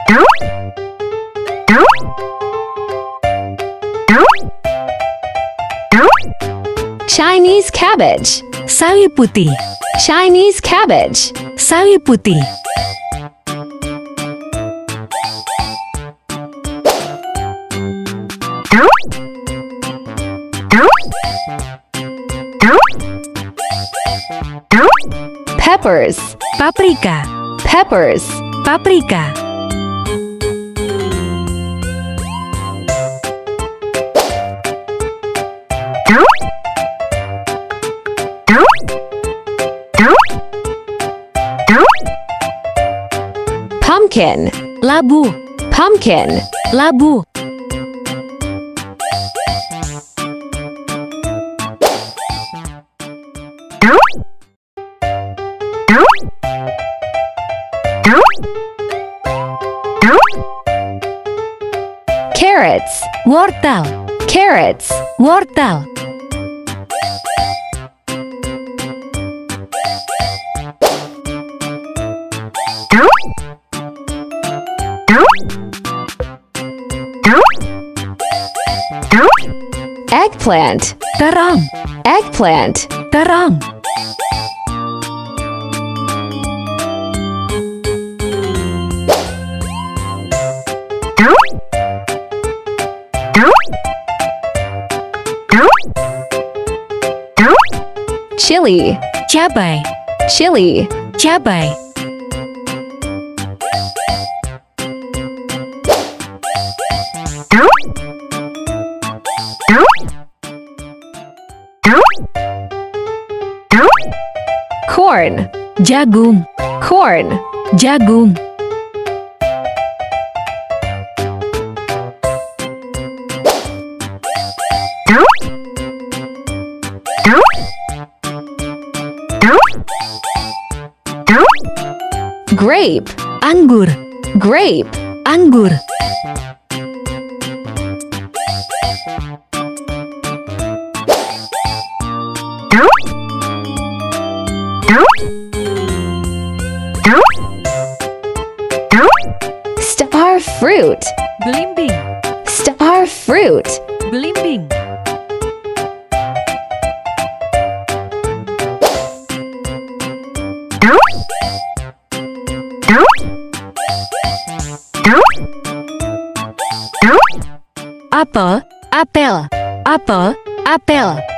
Chinese cabbage. Sawi putih. Chinese cabbage. Sawi putih. Peppers. Paprika. Peppers. Paprika. Pumpkin. Labu. Pumpkin. Labu. Carrots. Wortel. Carrots. Wortel. Eggplant. Terong. Eggplant. Terong. Chili. Cabai. Chili. Cabai. Corn. Jagung. Corn. Jagung. Grape. Anggur. Grape. Anggur. Star fruit. Belimbing. Star fruit. Belimbing. Apel. Apel. Apel. Apel.